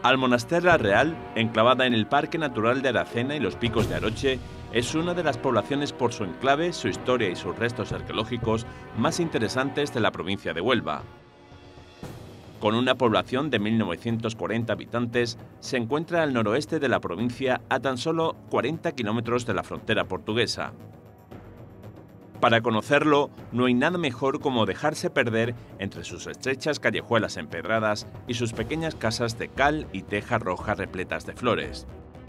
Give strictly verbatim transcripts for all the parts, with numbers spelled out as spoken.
Almonaster la Real, enclavada en el Parque Natural de Aracena y los Picos de Aroche, es una de las poblaciones por su enclave, su historia y sus restos arqueológicos más interesantes de la provincia de Huelva. Con una población de mil novecientos cuarenta habitantes, se encuentra al noroeste de la provincia a tan solo cuarenta kilómetros de la frontera portuguesa. Para conocerlo, no hay nada mejor como dejarse perder entre sus estrechas callejuelas empedradas y sus pequeñas casas de cal y teja roja repletas de flores.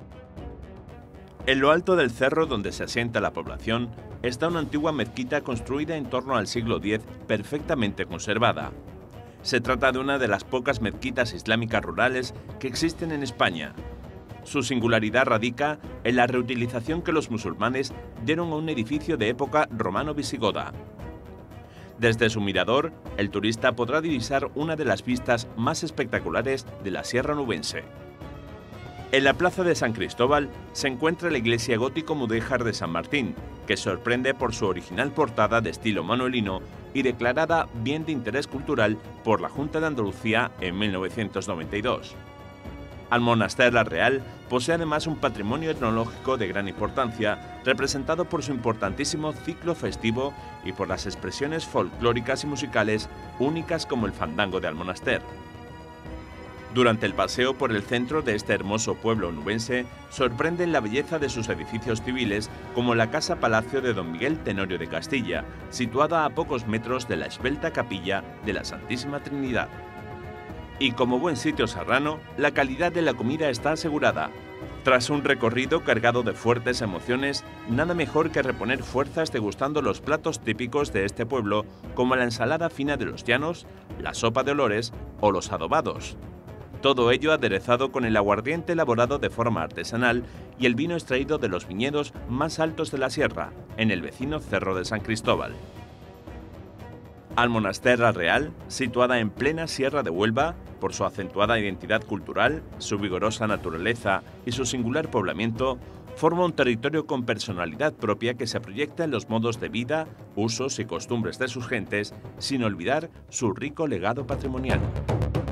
En lo alto del cerro donde se asienta la población está una antigua mezquita construida en torno al siglo diez, perfectamente conservada. Se trata de una de las pocas mezquitas islámicas rurales que existen en España. Su singularidad radica en la reutilización que los musulmanes dieron a un edificio de época romano-visigoda. Desde su mirador, el turista podrá divisar una de las vistas más espectaculares de la Sierra Nubense. En la plaza de San Cristóbal se encuentra la iglesia gótico-mudéjar de San Martín, que sorprende por su original portada de estilo manuelino y declarada Bien de Interés Cultural por la Junta de Andalucía en mil novecientos noventa y dos. Almonaster la Real posee además un patrimonio etnológico de gran importancia, representado por su importantísimo ciclo festivo y por las expresiones folclóricas y musicales únicas como el fandango de Almonaster. Durante el paseo por el centro de este hermoso pueblo nubense, sorprende la belleza de sus edificios civiles, como la Casa Palacio de Don Miguel Tenorio de Castilla, situada a pocos metros de la esbelta capilla de la Santísima Trinidad. Y como buen sitio serrano, la calidad de la comida está asegurada. Tras un recorrido cargado de fuertes emociones, nada mejor que reponer fuerzas degustando los platos típicos de este pueblo, como la ensalada fina de los llanos, la sopa de olores o los adobados. Todo ello aderezado con el aguardiente elaborado de forma artesanal y el vino extraído de los viñedos más altos de la sierra, en el vecino Cerro de San Cristóbal. Almonaster la Real, situada en plena Sierra de Huelva, por su acentuada identidad cultural, su vigorosa naturaleza y su singular poblamiento, forma un territorio con personalidad propia que se proyecta en los modos de vida, usos y costumbres de sus gentes, sin olvidar su rico legado patrimonial.